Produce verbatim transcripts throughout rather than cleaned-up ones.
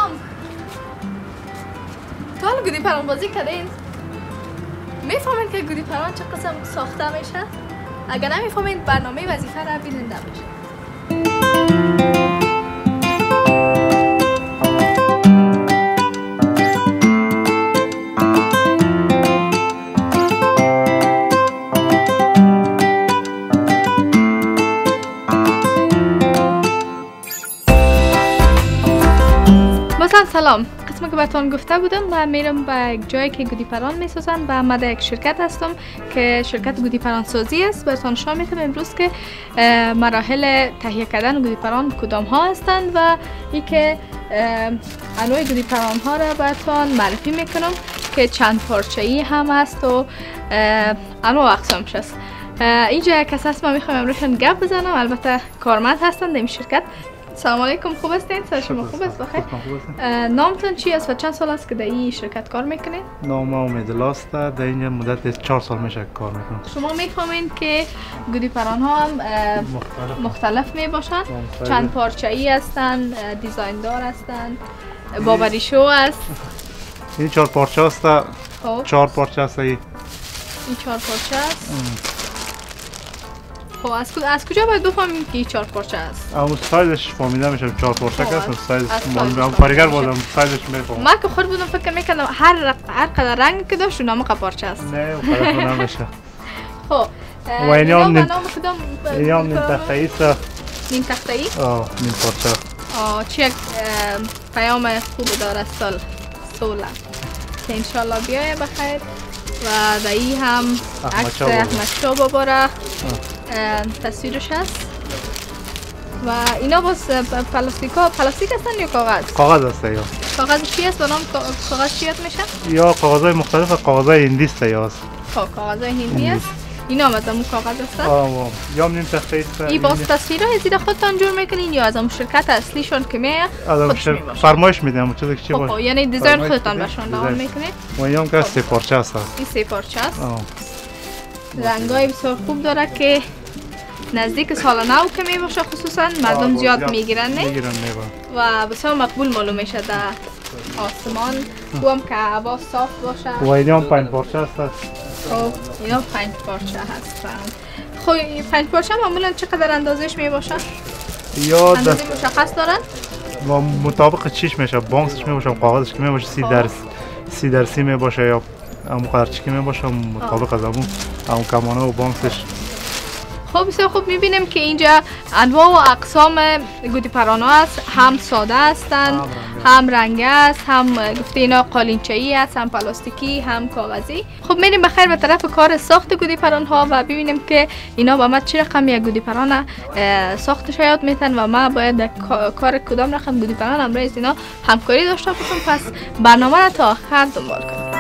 سلام. تا حالا گودی پران بازی کردین؟ میفهمین که گودی پران چه قسم ساخته میشه؟ اگر نمیفهمین برنامه وظیفه را بیننده باشین. مثلا سلام، قسمی که بهتون گفته بودم و میرم به یک جایی که گودی پران میسازن و من در یک شرکت هستم که شرکت گودی پران سازی است. براتون نشان میدم امروز که مراحل تهیه کردن گودی پران کدام ها هستند و ای که انواع گودی پران ها را براتون معرفی میکنم که چند پارچه ای هم هست و انواع اقسامش است. اینجا کسی هست، من میخوام امروزشون گپ بزنم. البته کارمند هستند در این شرکت. سلام علیکم، خوب هستین؟ سر شما خوب است؟ بخیر. نامتون چی است و چند سال است که در این شرکت کار میکنین؟ نام امیدالله است. در اینجا مدت چهار سال میشه کار میکنم. شما میفهمین که گودی پران ها هم مختلف, مختلف می باشن. چند پارچه ای هستند، دیزاین دار هستند، بابری شو است. این چهار پارچه است. چهار پارچه است. این چهار پارچه است. خب از از کجا باید بفهمیم که این چهار پارچه است؟ اون سایزش فهمیده میشه چهار پارچه است. سایز مال کارگر بودم سایزش میفهمم. من که خود بودم فکر میکردم هر هر قدر رنگ که داشت نام پارچه است. نه اون قدر نمیشه. خب و اینا هم نیم اینا هم نیم تخته ای است. نیم تخته ای؟ آه نیم پارچه. آه چه یک پیام خوب داره سال سولا که انشالله بیایه بخیر. و دایی هم عکس احمد شاه بابا را تصویرش هست و اینا باز پلاستیک ها پلاستیک هستن یا کاغذ؟ کاغذ هست یا کاغذ چی است؟ به نام کاغذ چی میشه؟ یا کاغذ های مختلف، کاغذ های هندی است یا است. خب کاغذ های هندی است. اینا هم از همون کاغذ هستن؟ آه یا نیم تخته است. این باز تصویرهای زیر خودتان جور میکنین یا از همون شرکت اصلیشون که میه خودش میباشن؟ فرمایش میدم چیزی که چی باشه. خب یعنی دیزاین خودتان بهشون دعوت میکنید؟ و اینم که سه پارچه است. این سه پارچه است. رنگای بسیار خوب داره که نزدیک سال نو که می باشه، خصوصا مردم زیاد میگیرن نه و بسیار مقبول معلوم میشه در آسمان هم که هوا صاف باشه. و اینا هم پنج پارچه هست. خب اینا پنج پارچه هست. خب این پنج پارچه معمولا چقدر اندازش می باشه؟ یا اندازه مشخص دارن؟ و مطابق چیش میشه، بانکسش می باشه، کاغذش که می باشه سی درصد سی درصد می باشه یا اون قدرچی که می باشه مطابق از اون اون کمانه و بانکسش. خب بسیار خوب میبینیم که اینجا انواع و اقسام گودی پران ها هست. هم ساده هستند، هم رنگی است، هم گفته اینا قالینچه ای است، هم پلاستیکی، هم کاغذی. خب میریم بخیر به طرف کار ساخت گودی پران ها و ببینیم که اینا با ما چه رقم یک گودی پران ساختش یاد میتن و ما باید کار کدام رقم گودی پران امروز اینا همکاری داشته باشیم. پس برنامه را تا آخر دنبال کنیم.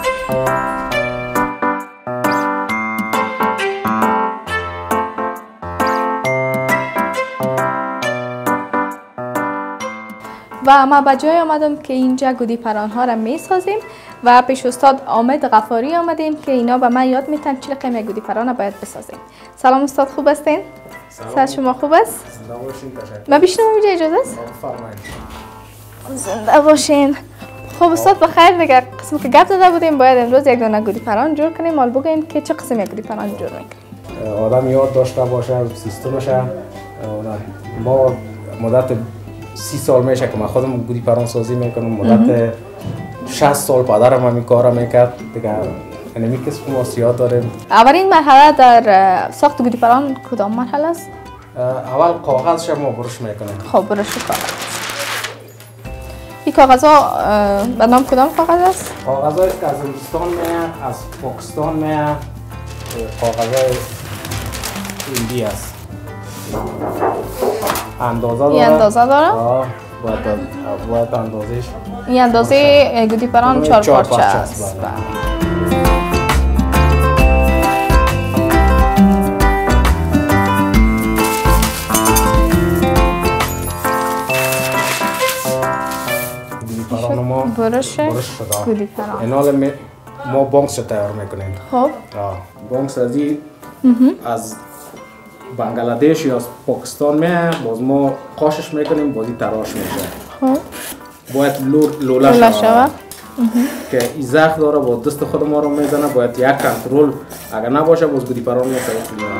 و ما به جای آمدم که اینجا گودی پران ها را می سازیم و پیش استاد حامد غفاری آمدیم که اینا به من یاد میتن چه رقم گودی پران را باید بسازیم. سلام استاد، خوب هستین؟ سلام. سر شما خوب است؟ زنده باشین. تشکر. ما بیشتر اینجا اجازه است؟ بفرمایید. زنده باشین. خب استاد بخیر، دیگه قسمی که گپ زده بودیم باید امروز یک دونه گودی پران جور کنیم. مال بگیم که چه قسم یک گودی پران جور میکنیم؟ آدم یاد داشته باشه سیستمش. ما مدت سی سال میشه که من خودم گودی پران سازی میکنم. مدت شصت سال پدرم همین کارا میکرد دیگه. اینمی کسب ما سیاد داریم. اولین مرحله در ساخت گودی پران کدام مرحله است؟ اول کاغذش ما برش میکنیم. خب برش کاغذ. این کاغذ ها به نام کدام کاغذ است؟ کاغذ هایی که از هندوستان میاد، از پاکستان میاد، کاغذ های هندی است. اندازه داره. این اندازه داره؟ آه باید, باید اندازهش. این اندازه گودی پران چهار پارچه است. برش گودی پران. اینا ما بانکس تیار میکنیم. خب بانکس ازی از بنگلادش یا از پاکستان میاد، باز ما قاشش میکنیم، بازی تراش میشه. خب باید لوله شود که این زخم داره با دست خود ما رو میزنه. باید یک کنترل اگر نباشه باز گودی پران میشه.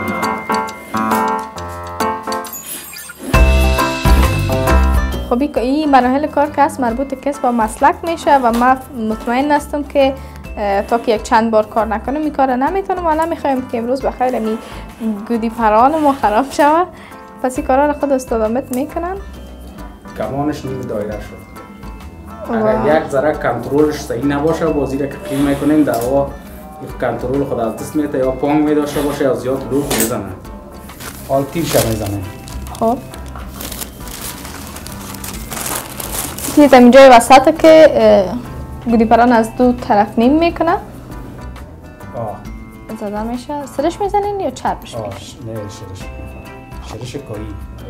خب این مراحل کار که است مربوط کس با مسلک میشه و من مطمئن هستم که تا که یک چند بار کار نکنم این کار نمیتونم. حالا میخوایم که امروز بخیر می گودی پران ما خراب شود. پس این کارا رو خود استادامت میکنن. کمانش نیم دایره شد. اگر یک ذره کنترلش صحیح نباشه بازی را که قیم میکنیم در واقع کنترل خود از دست میده یا پانگ میداشته باشه یا زیاد لوک میزنه. حال تیرش میزنه. خب یه زمین جای وسط که گودی پران از دو طرف نیم میکنه. آه زده میشه. سرش میزنین یا چربش میکنین؟ نه سرش میکنه. سرش کاری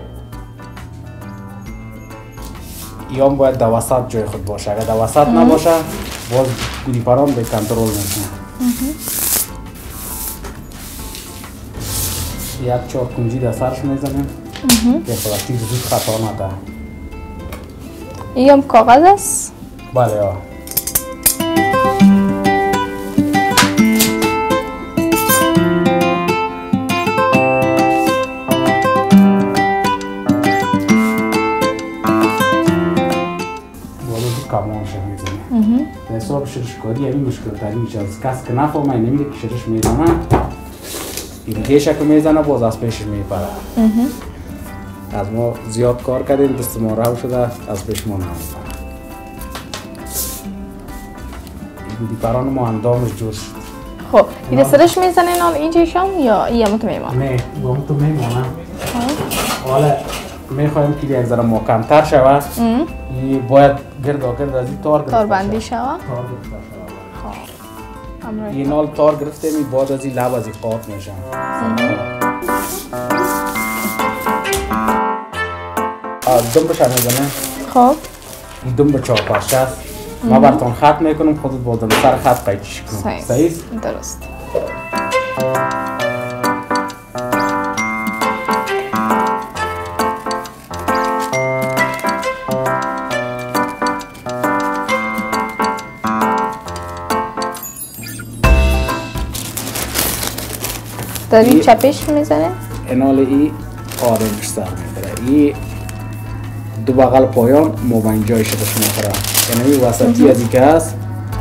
یا باید در وسط جای خود باشه. اگر در وسط نباشه باز گودی پران به کنترل میکنه. یک چهار کنجی در سرش میزنیم که خود تیر زود خطا نده. این هم کاغذ است؟ بله آه. کامون شده میزنه. در حساب شرشکاری همین مشکل تری میشه. از کس که نفهمه نمیده که شرش میزنه این دیشه که میزنه باز از پیش میپره. از ما زیاد کار کردیم دست ما رو شده از پیش ما نمیپره. این گودی پران ما اندامش جوش شد. خب این سرش میزنین حال اینجایشان یا این هم تو میمانه؟ نه با هم تو میمانه. حالا میخوایم که یک ذره محکم‌تر شود. این باید گرد گرد از این تار گرفته تار بندی شود. تار گرفته شود. این حال تار گرفته می بعد از این لب از این قاط میشن. دنبش هم میزنه. خب این دنب چهار پرچه است. ما براتون خط میکنم خودت با دم سر خط قیچیش کنم. صحیح است؟ درست. در این چپش میزنه؟ اینال ای آرنج سر میبره. ای دو بغل پایان ما با اینجای شدش میخوره. یعنی وسطی از این که هست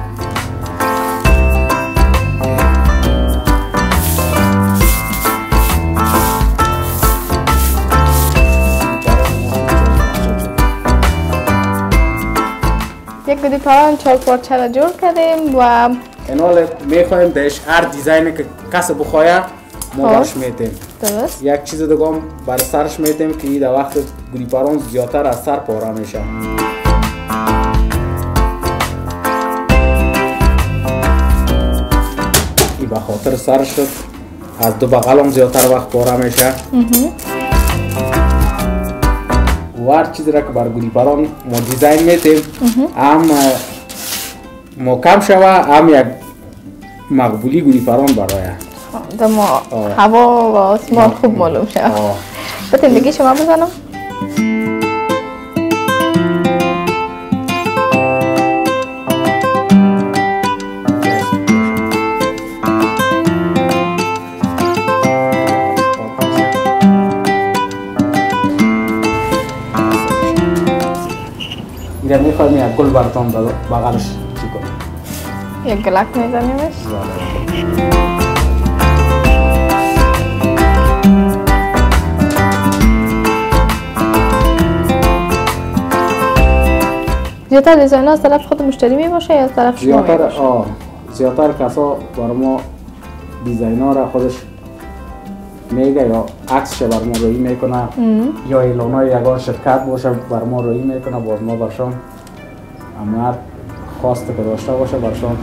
یک گودی پران چهار پارچه را جور کردیم و اینال میخوایم دهش هر دیزاینی که کس بخواه ما برش میتیم. درست. یک چیز دیگه هم بر سرش میتیم که در وقت گودی پران زیادتر از سر پاره میشه. این به خاطر سرش شد از دو بغل هم زیادتر وقت پاره میشه. و هر چیزی را که بر گودی پران ما دیزاین میتیم هم محکم شوه هم یک مقبولی گودی پران برای دم هوا و آسمان خوب معلوم شد. بتیم دیگه شما بزنم. اینجا میخوایم یک گل براتون بغلش چی کنیم. یک گلک میزنیمش. زیادتر دیزاین ها از طرف خود مشتری می باشه یا از طرف شما می باشه؟ آه زیادتر کسا برای ما دیزاین ها را خودش میگه یا عکسش بر ما روی میکنه یا اعلان های یگان شرکت باشه بر ما روی میکنه باز ما برشان امنیت خواست که داشته باشه برشان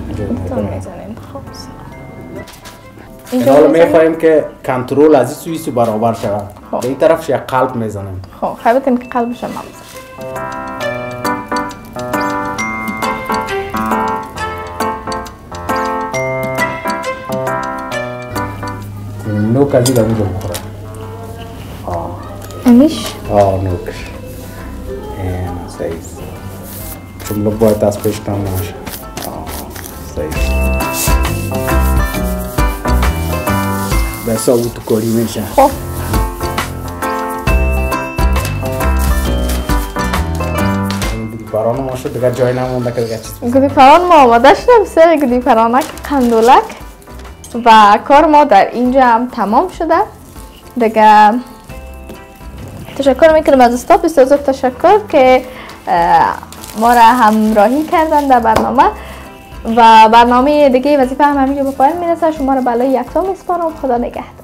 اینجا میخوایم که کنترل از این سوی سو برابر شود. به این طرفش یک قلب میزنیم. خب خیلی بتیم که قلبش هم بزنیم. نوک از این دمیجا بخوره. امیش؟ آه نوکش. این سیز. جمله باید دست پیش کم نشه. صحیح. به ثابت کاری میشه. خب پران ما شد دیگه جای نمونده که دیگه چیز گودی پران ما آماده شده، بسیار گودی پرانک قندولک و کار ما در اینجا هم تمام شده دیگه. تشکر میکنم از استاد، بسیار زیاد تشکر که ما را همراهی کردن در برنامه و برنامه دیگه وظیفه هم همینجا به پایان میرسه. شما را بالای یکتا میسپارم. خدا نگهدار.